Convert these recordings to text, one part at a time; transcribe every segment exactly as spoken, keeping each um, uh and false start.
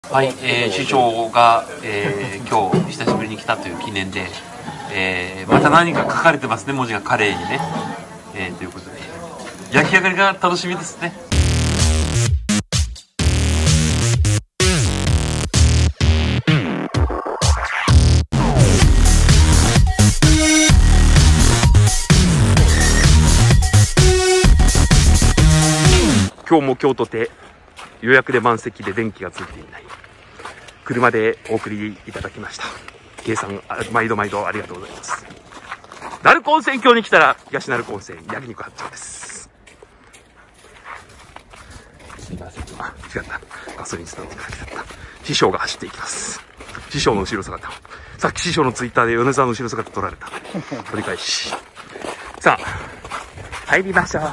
はい、えー、師匠が、えー、今日久しぶりに来たという記念で、えー、また何か書かれてますね、文字がカレーにね、えー、ということで焼き上がりが楽しみですね。今日も今日とて予約で満席で電気がついていない車でお送りいただきました。計算毎度毎度ありがとうございます。鳴子温泉郷に来たら東鳴子温泉焼肉八丁です。すいません、あ、違った、ガソリンスタンドから来た師匠が走っていきます。師匠の後ろ姿をさっき師匠のツイッターで米沢の後ろ姿撮られた取り返し、さあ入りましょう。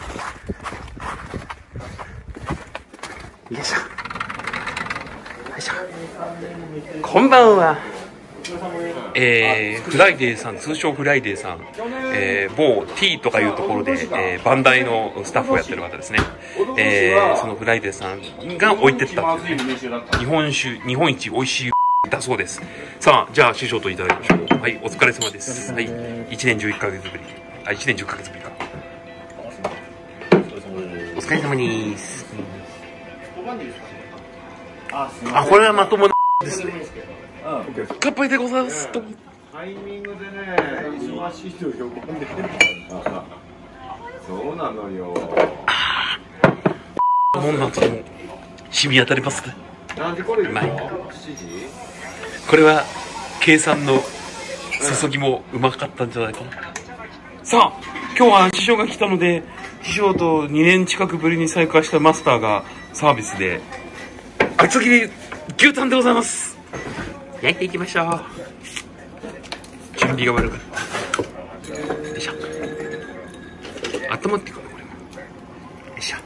よいしょよいしょ。こんばんは。えー、フライデーさん、通称フライデーさん、えー、某 T とかいうところで、えー、バンダイのスタッフをやってる方ですね。えー、そのフライデーさんが置いてったというね、日本酒、日本一美味しいだそうです。さあ、じゃあ師匠といただきましょう。はい、お疲れ様です。はい、いちねんじゅういっかげつぶり、あ、いちねんじゅっかげつぶりか。お疲れ様です。あ、これはまともなですね。乾杯でございます。 タイミングでね、忙しい人を呼んでる。そうなのよ。 もんなんとも染み当たりますね。 なんでこれうまい。 これは計算の注ぎもうまかったんじゃないかな。さあ、今日は師匠が来たので、師匠とにねん近くぶりに再会したマスターがサービスで厚切り牛タンでございます。焼いていきましょう。準備が悪かった。よいしょ。温まってくる、これも。よいしょ。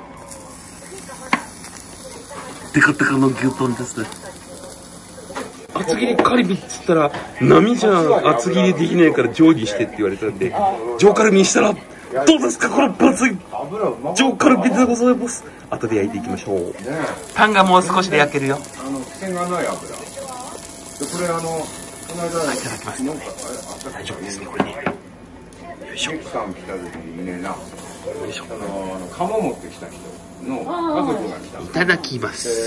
テカテカの牛タンですね。厚切りカルビっつったら波じゃ厚切りできないから定規してって言われたんで、上カルビにしたらどうですか、これ分厚い上カルビでございます。後で焼いていきましょう。パンがもう少しで焼けるよ。 あの癖がない油。でこれあのこの間、 いただきます。大丈夫ですね、これね。よいしょ。 ミキさん来た時にね、な、よいしょ。 あの釜持ってきた人の家族が来た。 いただきます。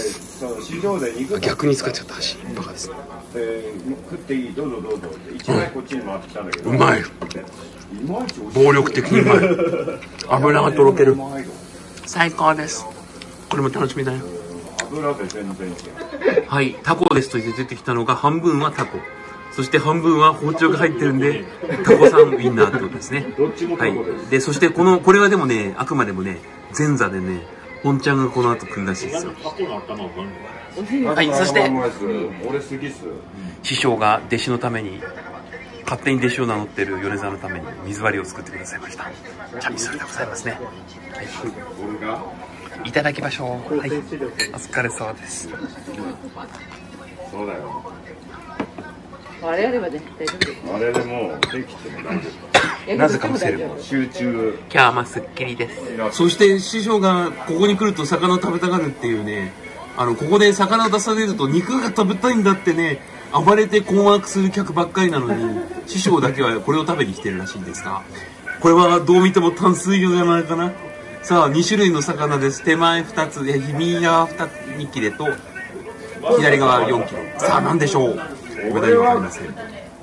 その市場で肉逆に使っちゃった箸、バカですね。 で食っていい、どうぞどうぞって一枚こっちに回ってきたんだけど。 うまい。暴力的にうまい。油がとろける。最高です。これも楽しみだよ。 油で全然違う。 はい、タコですと言って出てきたのが半分はタコ、そして半分は包丁が入ってるんでタコさんウインナーってことですね。はい。で、そしてこのこれはでもね、あくまでもね前座でね、本ちゃんがこの後来るらしいですよ。はい、そして師匠が弟子のために、勝手に弟子を名乗ってる米沢のために水割りを作ってくださいました。チャミスルでございますね。はい、いただきましょう。はい、お疲れ様です。 そうだよ。 あれあればね、大丈夫です。 あれでもできても大丈夫。 なぜかもせる集中。 今日はすっきりです。そして師匠がここに来ると魚を食べたがるっていうね、あのここで魚を出されると肉が食べたいんだってね、暴れて困惑する客ばっかりなのに、師匠だけはこれを食べに来てるらしいんですが、これはどう見ても淡水魚じゃないかな。さあ、に種類の魚です。手前ふたつ、右側ふたつ、に切れと左側よん切れ。さあ、何でしょう。無駄に分かりません。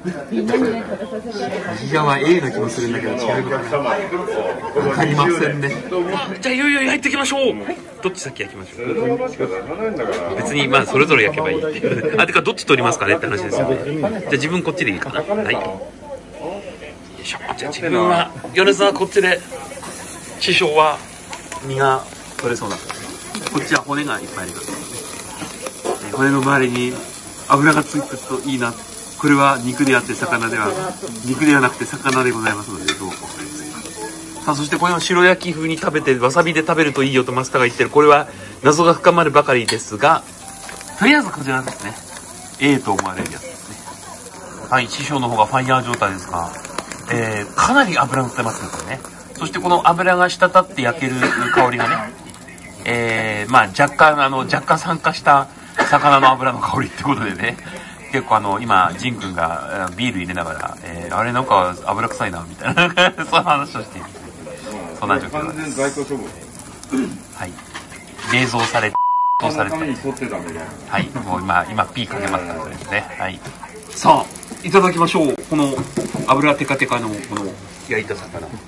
右側 A な気もするんだけど違うかな。分かりませんね。じゃあいよいよ焼いていきましょう。どっち先焼きましょう。別にまあそれぞれ焼けばいいっていう。あ、てかどっち取りますかねって話ですよね。じゃあ自分こっちでいいかな。はい。よいしょ。じゃあ自分は米沢こっちで、師匠は身が取れそうだ。こっちは骨がいっぱいあります。骨の周りに油がついてるといいな。これは肉であって魚では肉ではなくて魚でございますので、どうお考えですか。さあ、そしてこれを白焼き風に食べてわさびで食べるといいよとマスターが言ってる。これは謎が深まるばかりですが、とりあえずこちらですね、 A と思われるやつですね。はい、師匠の方がファイヤー状態ですが、えー、かなり油乗ってますね、これね。そしてこの油が滴って焼ける香りがね、えー、まあ若干あの若干酸化した魚の油の香りってことでね、結構あの今ジン君がビール入れながら、えー、あれなんか油臭いなみたいなそういう話をしている、そんな状況です。はい、冷蔵され凍されて、はい、もう今今 P かけますからですね。はい、さあいただきましょう。この油テカテカのこの焼いた魚、本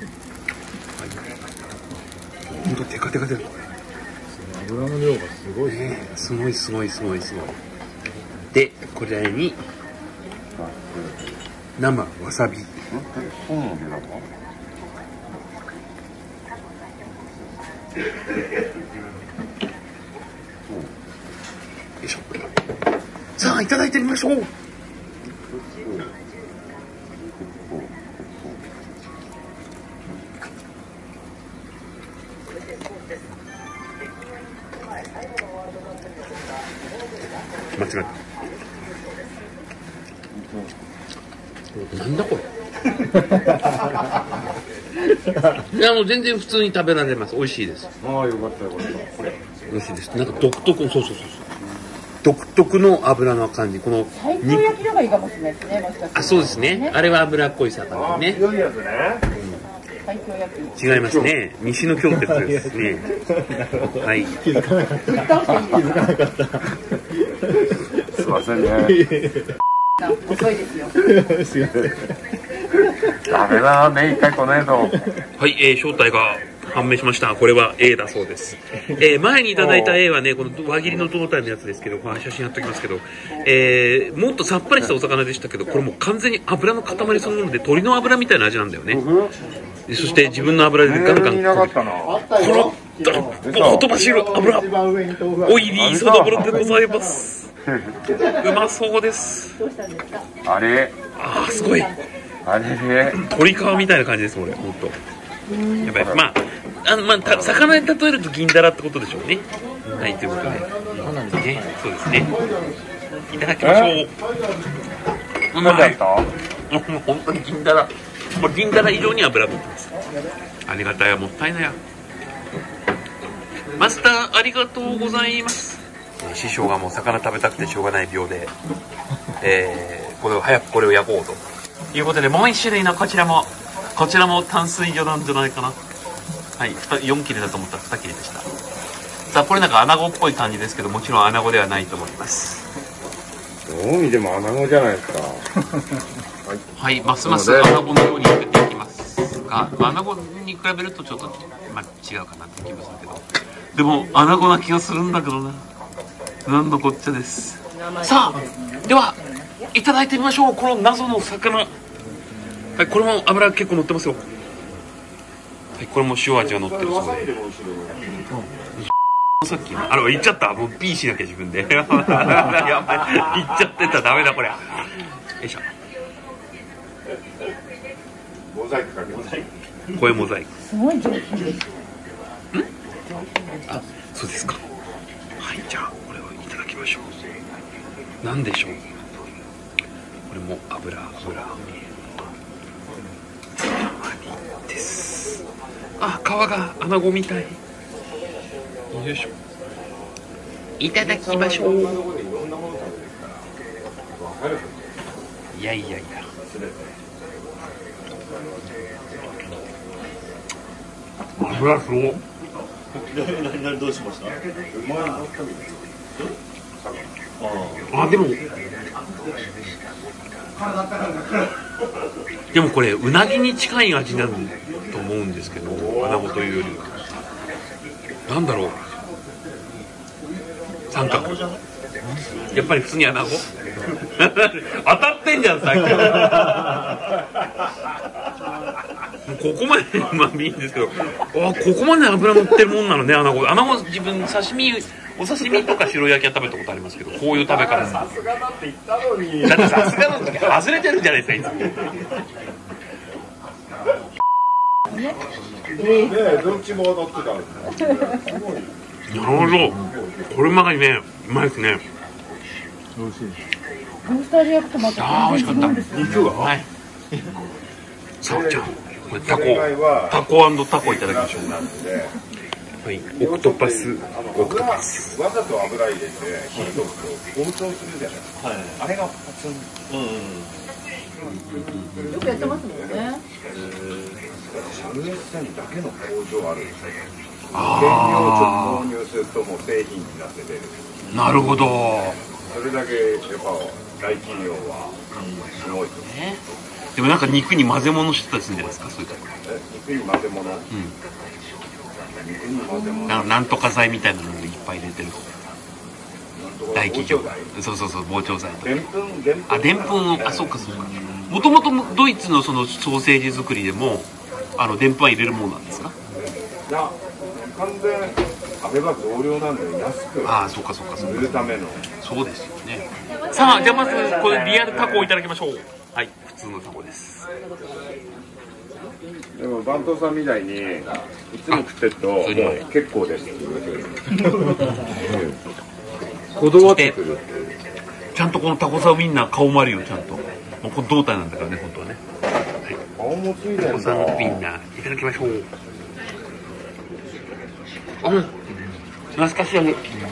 当テカテカで油の量がすごいですね。 すごいすごいすごいすごい。でこちらに生わさび。よいしょ。さあいただいてみましょう。間違えた。なんだこれ。いやもう全然普通に食べられます。美味しいです。 ああよかったよかった。これ美味しいです。なんか独特、そうそうそうそう。独特の油の感じ。この西京焼きのがいいかもしれないですね。もしかして。 あ、そうですね。あれは脂っこい魚ね。 強いやつね。 違いますね。西の京ってことですね。はい。 気づかなかった。気づかなかった。すいませんね。 遅いですよ。 すいません。ダメだね、一回来ないと。 はい、えー、正体が判明しました。これは A だそうです。えー、前にいただいた A はね、この輪切りの胴体のやつですけど、この写真貼っておきますけど、えー、もっとさっぱりしたお魚でしたけど、これもう完全に油の塊そのもので、鶏の油みたいな味なんだよね。そして自分の油でガンガン、 なかったな。 この、ほとばしる油、オイリーソダブルでございます。うまそうです。 あれあー、すごい。 あれね。 鶏皮みたいな感じです、これ、ほんと。やっぱり、まあ、あの、まあ、た魚で例えると銀だらってことでしょうね。はい、ということで。ね、そうですね。いただきましょう。うまい。本当に銀だら。もう銀だら以上に油乗ってます。ありがたいや、もったいないや。マスター、ありがとうございます。師匠がもう魚食べたくてしょうがない病で、えー、これを早くこれを焼こうということで、もう一種類のこちらもこちらも淡水魚なんじゃないかな。はい、よん切れだと思ったらに切れでした。さあこれなんかアナゴっぽい感じですけど、もちろんアナゴではないと思います。 どう見てもアナゴじゃないですか。 はい、ますますアナゴのように焼けていきますが、アナゴに比べるとちょっと、まあ、違うかなって気もするけど、でもアナゴな気がするんだけどな。なんのこっちゃです。さあではいただいてみましょう。この謎の魚、はい、これも油結構乗ってますよ。はい、これも塩味が乗ってるそうで、さっきあれ言っちゃった。もう P しなきゃ自分でやばい、言っちゃってたらダメだこれ。よいしょ。 モザイクかけます。 これモザイクすごい上品です。 あ、そうですか。はい、じゃあこれをいただきましょう。なんでしょう。これも油油です。あ、皮がアナゴみたい。よいしょ。いただきましょう。いやいやいや。油すごい。 何どうしました？ あ、でもでもこれうなぎに近い味になると思うんですけど、アナゴというよりはなんだろう、三角。やっぱり普通にアナゴ当たってんじゃんさっきここまでまあいいんですけど、あ、ここまで脂乗ってるもんなのね、アナゴ。アナゴ自分刺身、お刺身とか白焼きは食べたことありますけど、こういう食べ方さすがだって言ったのに、だってさすがの時外れてるじゃないですかいつもねえ、どっちも乗ってたんですね。なるほど、これまがにね、うまいですね。 美味しい。 ロースターで焼くとまたあー美味しかった。 肉ははい。さあじゃあこれタコタコ&タコいただきましょう。 はい、オクトパス、オクトパス。 わざと油入れて火通すと膨張するじゃないですか。あれがパツン。 よくやってますもんね。 シャムエッセンだけの工場あるんですよ。 あ原料をちょっと導入するともう製品になって出る。 なるほど。 それだけやっぱ大企業はすごいですね。 でもなんか肉に混ぜ物してたりするんじゃないですか、そういうところ。 え、肉に混ぜ物。うん。肉に混ぜ物。 なんかなんとか剤みたいなのをいっぱい入れてる。大企業。そうそうそう、膨張剤とか。 でんぷん、でんぷん。 あ、でんぷんを、あ、そうかそうか。もともとドイツのそのソーセージ作りでも、あのでんぷんは入れるものなんですか。 いや、完全あれは増量なんで安く。 ああ、そうかそうかそうか。 売るための。 そうですよね。さあ、じゃあまずこれリアルタコをいただきましょう。はい、普通のタコです。 でも番頭さんみたいにいつも食ってるともう結構です。こだわってくる。 ちゃんとこのタコさウインナー顔もあるよ、ちゃんと。もうこの胴体なんだからね、本当はね。 はい、顔もついてるんだ。 タコさウインナーいただきましょう。うん、懐かしい味。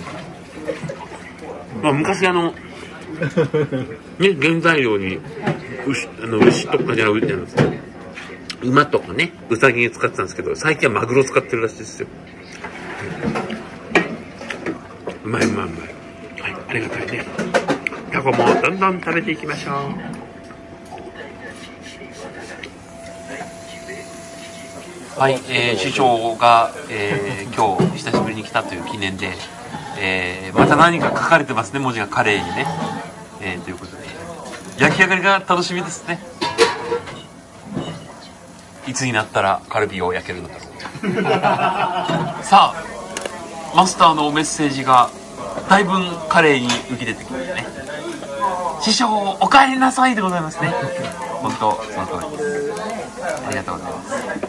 まあ昔あのね、原材料に牛、あの牛とかじゃなくて馬とかね、ウサギに使ってたんですけど、最近はマグロ使ってるらしいですよ。うまいうまいうまい。はい、ありがたいね。タコもどんどん食べていきましょう。はい、えー、師匠が、えー、今日久しぶりに来たという記念で、えー、また何か書かれてますね、文字がカレーにね。えー、ということで、焼き上がりが楽しみですね。いつになったらカルビを焼けるのだろう。さあ、マスターのメッセージがだいぶカレーに浮き出てきましたね。師匠、お帰りなさいでございますね。本当、その通りです。ありがとうございます。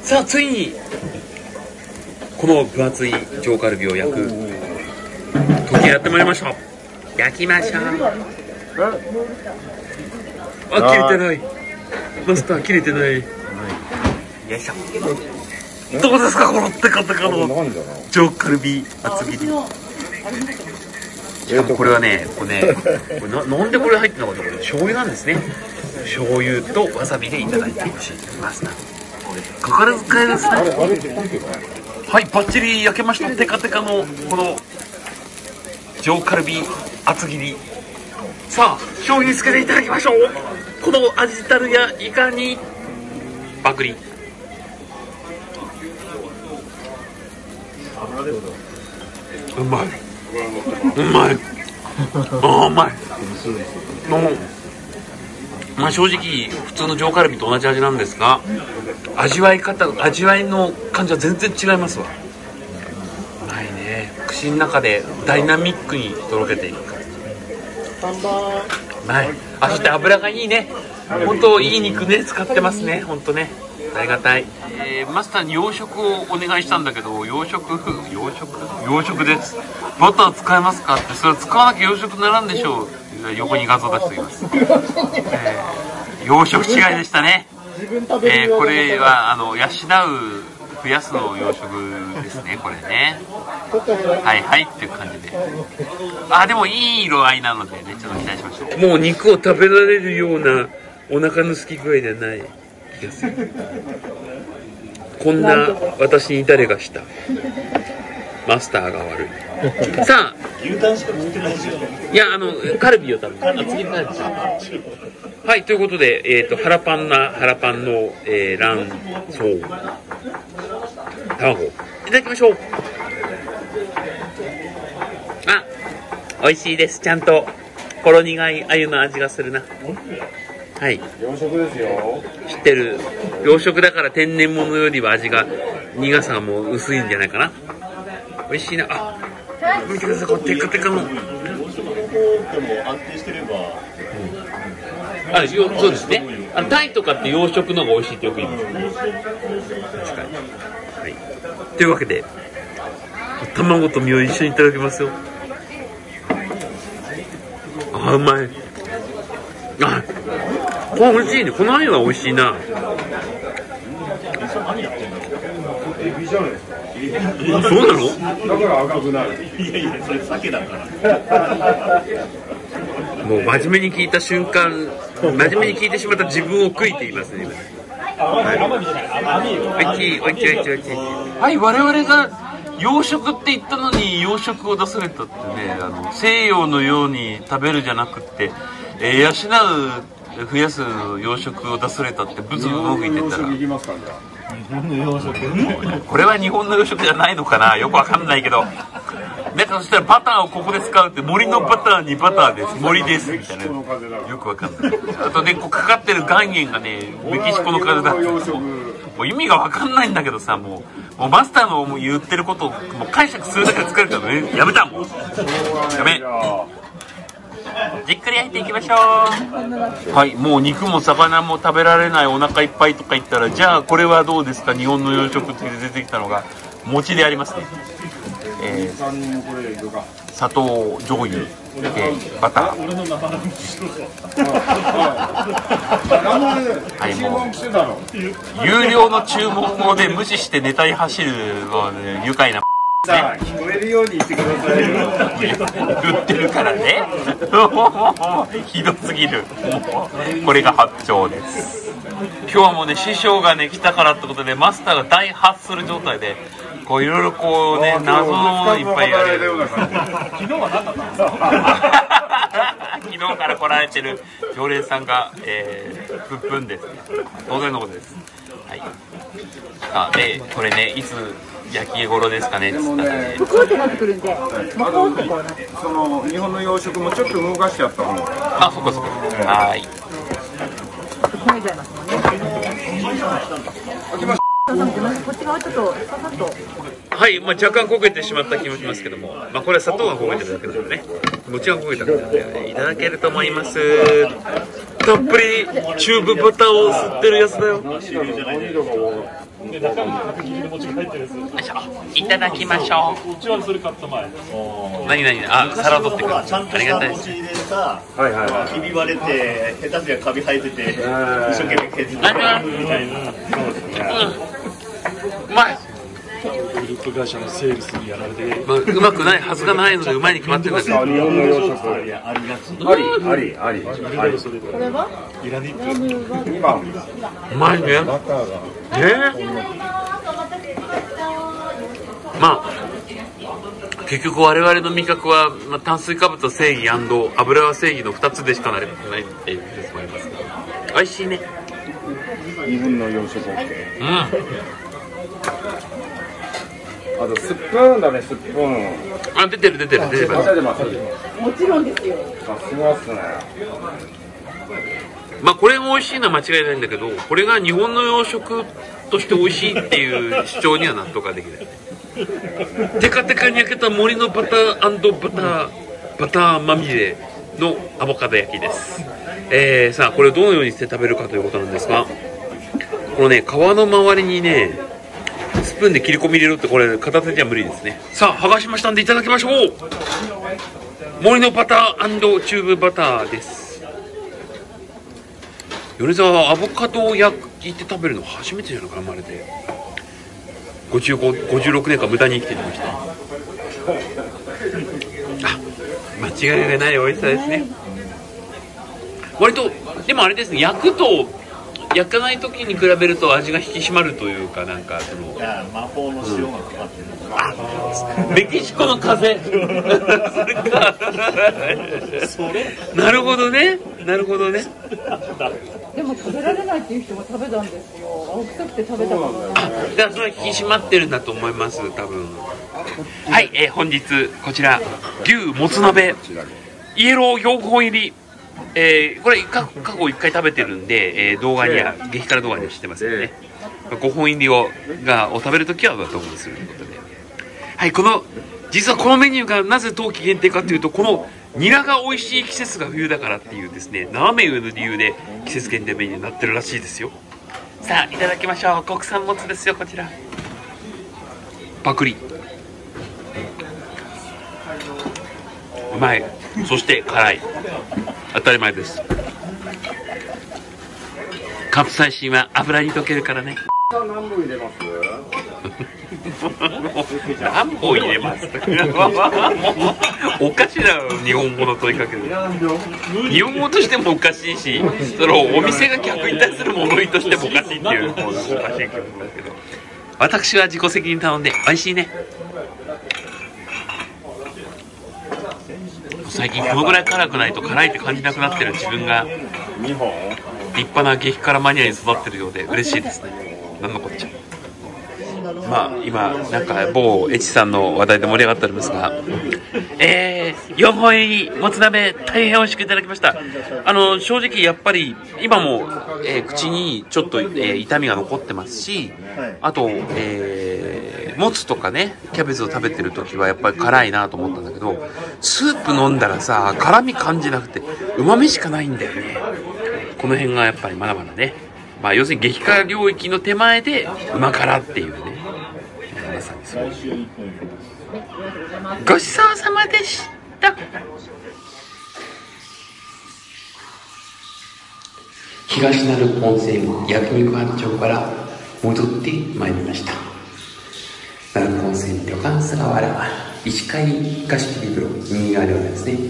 さあ、ついにこの分厚い上カルビを焼く時やってまいりました。焼きましょう。あ、切れてない。マスター切れてない。よいしょ。どうですか、このテカテカの上カルビ厚切り。しかもこれはね、これね、これ な, なんでこれ入ってるのかと、これ醤油なんですね。醤油とわさびでいただいてほしいと思います。かかる使いですね。はい、バッチリ焼けました。テカテカのこの上カルビ厚切り。さあ、醤油につけていただきましょう。この味たるやいかにバクリ。うまい。うまい。あ、うまい。もう、まあ正直普通の上カルビと同じ味なんですが、味わい方、味わいの感じは全然違いますわ。うまいね。口の中でダイナミックにとろけていく。うまい。あ、そして油がいいね。本当いい肉ね使ってますね。本当ね。ありがたい。えー、マスターに洋食をお願いしたんだけど、洋食、洋食、洋食です。バター使えますかって、それ使わなきゃ洋食ならんでしょう。横に画像出しておきます。えー、洋食違いでしたね。えー、これはあの養う増やすの洋食ですね、これね。はいはいっていう感じで。あ、でもいい色合いなのでね、ちょっと期待しましょう。もう肉を食べられるようなお腹の空き具合ではない気がする。こんな私に誰がした。マスターが悪い。さあ、 牛タンしか食ってないじゃん。 いや、あのカルビを食べる。厚切りカルビ。はい、ということで、えっと腹パンな腹パンの、えー、卵巣卵いただきましょう。あ、美味しいです。ちゃんとほろ苦い鮎の味がするな。はい。 洋食ですよ。 知ってる。洋食だから天然物よりは味が苦さも薄いんじゃないかな。美味しいな。あ、見てください。このテカテカの。 洋食の方でも安定してれば。 あ、そうですね。あのタイとかって洋食の方が美味しいってよく言いますね。確かに。はい。というわけで、卵と身を一緒にいただきますよ。あ、うまい。あ、これ美味しいね。この鮎は美味しいな。 エビじゃないですか。 そうなの？ だから赤くなる。 いやいや、それ酒だから。 もう真面目に聞いた瞬間、真面目に聞いてしまった自分を悔いていますね。はい、おいちいおいちいおいちいおいちい。はい、我々が洋食って言ったのに洋食を出されたってね、あの西洋のように食べるじゃなくって、えー、養う増やす洋食を出されたってブツブツ文句言ってたら、 日本の洋食。 これは日本の洋食じゃないのかな、よくわかんないけど。なんかそしたらバターをここで使うって森のバターにバターです森ですみたいな、よくわかんない。あとねこうかかってる岩塩がねメキシコの風だって、もう意味がわかんないんだけどさ、もうもうマスターの言ってることをもう解釈するだけで疲れたのね。やめたもん、やめじっくり焼いていきましょう。はい、もう肉も魚も食べられないお腹いっぱいとか言ったら、じゃあこれはどうですか、日本の洋食って出てきたのが餅でありますね。えー、砂糖、醤油、えー、バター。はい、もう有料の注文をね無視してネタに走るの、ね、愉快な。 さあ聞こえるように言ってくださいよ。 言ってるからね。ひどすぎる。これが発祥です。今日はもうね師匠がね来たからってことでマスターが大発する状態で。こういろいろこうね謎のものいっぱいやれる。昨日はなかったんですか？昨日から来られてる常連さんが、えー、ふっぷんです。当然のことです。はい。あでこれねいつ焼き頃ですかねっつったらね。 ぷくってなってくるんで、まあこうってこうなって。 その日本の洋食もちょっと動かしちゃった方が。 あそっかそっか。はい。 焦げちゃいますもんね。こっち側ちょっとささっと。 はい、まあ、若干焦げてしまった気もしますけども、まあ、これは砂糖が焦げてるだけなのでね、もちろん焦げたからね、いただけると思います。たっぷりチューブバターを吸ってるやつだよ。いただきましょう。何何あ、皿取ってくる。ありがたいです。 はいはいはい。ひび割れて下手すりゃカビ生えてて一生懸命削ってみたいな。 うまい。 グループ会社のセールスにやられて、 まあ、うまくないはずがないのでうまいに決まってるんだけど。 日本の洋食ありありありあり。 これは？ イラニップ。 にばん。 うまいね。えー、まあ結局我々の味覚は、まあ、炭水化物は正義&油は正義のふたつでしかなれないっていうふうに思いますけど、美味しいね。 日本の洋食 OK。 うん。 あとスプーンだね、スプーン。 あ、出てる出てる出てます。 出てます。 もちろんですよ。 さすがっすね。 まあこれが美味しいのは間違いないんだけど、これが日本の洋食として美味しいっていう主張には納得ができない。テカテカに焼けた森のバター&バターバターまみれのアボカド焼きです。えー、さあこれをどのようにして食べるかということなんですが、このね皮の周りにねスプーンで切り込み入れるってこれ片手じゃ無理ですね。さあ剥がしましたんでいただきましょう。森のバター&チューブバターです。米沢はアボカドを焼いて食べるの初めてじゃないかな、生まれてごじゅうご、ごじゅうろくねんかん無駄に生きてきました。あ、間違いがない美味しさですね。割とでもあれですね、焼くと焼かない時に比べると味が引き締まるというか、なんかそのいや魔法の塩がかかってる、うん、 あ、メキシコの風それかそれなるほどね、なるほどね。 でも食べられないっていう人も食べたんですよ。青臭くて食べたことない。 あ、だからそれは引き締まってるんだと思います、多分。はい、えー、本日こちら牛もつ鍋イエローよんほん入り、えー、これ過去いっかい食べてるんで、えー、動画には激辛動画には知ってますよね。ごほん入りをがを食べるときは特にするということで、はい、この実はこのメニューがなぜ冬季限定かというと、このニラが美味しい季節が冬だからっていうですね、生麺の理由で季節限定メニューになってるらしいですよ。さあいただきましょう。国産もつですよ、こちら。パクリ、うまい、そして辛い、当たり前です。カプサイシンは油に溶けるからね。 何本入れます？ 何本入れますおかしいだろ、日本語の問いかけで。日本語としてもおかしいし、そのお店が客に対する物言いとしてもおかしいっていうのもおかしいけど、私は自己責任頼んで美味しいね。最近このぐらい辛くないと辛いって感じなくなってる自分が立派な激辛マニアに育ってるようで嬉しいですね。なんのこっちゃ。まあ今なんか某エチさんの話題で盛り上がっておりますが、えー、よんほん入りもつ鍋大変美味しくいただきました。あの正直やっぱり今も、えー、口にちょっと、えー、痛みが残ってますし、あと、えー、もつとかねキャベツを食べてる時はやっぱり辛いなと思ったんだけど、スープ飲んだらさ辛み感じなくて旨味しかないんだよね。この辺がやっぱりまだまだね、まあ要するに激辛領域の手前で旨辛っていうね、まさにそう。ごちそうさまでした。東鳴温泉焼肉八丁から戻ってまいりました。鳴子温泉旅館菅原は石階貸切風呂右側でございますね。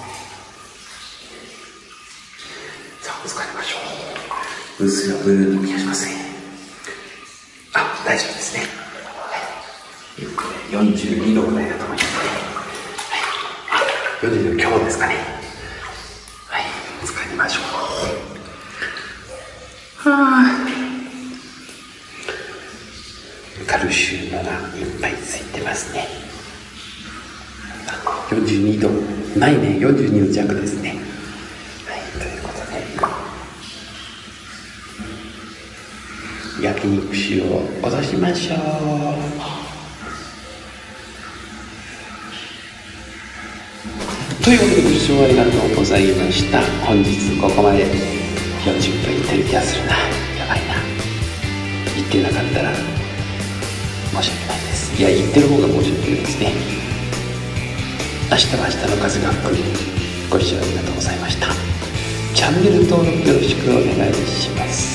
さあお疲れましょう。うっすらブルーに冷やしますね。あ、大丈夫ですね。よんじゅうにどぐらいだと思います。よんじゅうにど強ですかね。はい、お疲れましょう。はあ、カルシウムがいっぱいついてますね。よんじゅうにどないね。よんじゅうにど弱ですね。はい、ということで焼肉塩を落としましょう。ということでご視聴ありがとうございました。本日ここまでよんじゅっぷんいってる気がするな。やばいな。言ってなかったら申し訳ないです。いや、言ってる方が申し訳ないですね。明日は明日の風が吹く。ご視聴ありがとうございました。チャンネル登録よろしくお願いします。